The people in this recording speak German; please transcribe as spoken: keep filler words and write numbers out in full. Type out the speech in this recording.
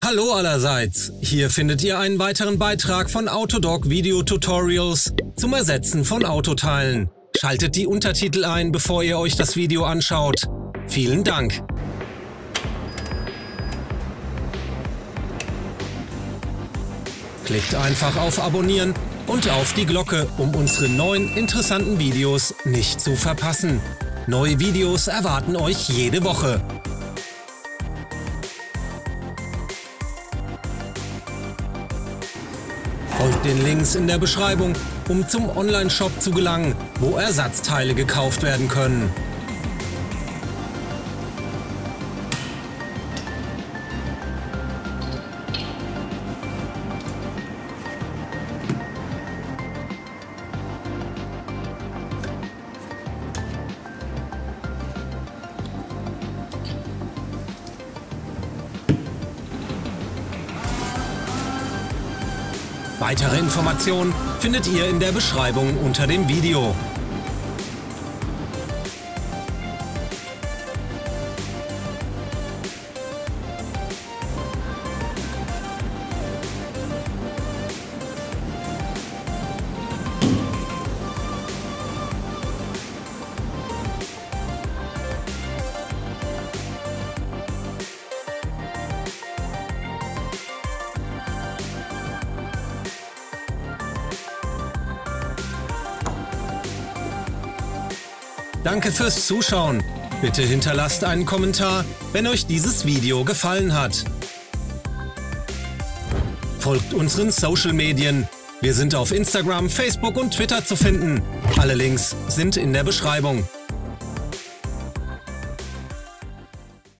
Hallo allerseits, hier findet ihr einen weiteren Beitrag von Autodoc Video Tutorials zum Ersetzen von Autoteilen. Schaltet die Untertitel ein, bevor ihr euch das Video anschaut. Vielen Dank! Klickt einfach auf Abonnieren und auf die Glocke, um unsere neuen interessanten Videos nicht zu verpassen. Neue Videos erwarten euch jede Woche. Folgt den Links in der Beschreibung, um zum Online-Shop zu gelangen, wo Ersatzteile gekauft werden können. Weitere Informationen findet ihr in der Beschreibung unter dem Video. Danke fürs Zuschauen. Bitte hinterlasst einen Kommentar, wenn euch dieses Video gefallen hat. Folgt unseren Social Medien. Wir sind auf Instagram, Facebook und Twitter zu finden. Alle Links sind in der Beschreibung.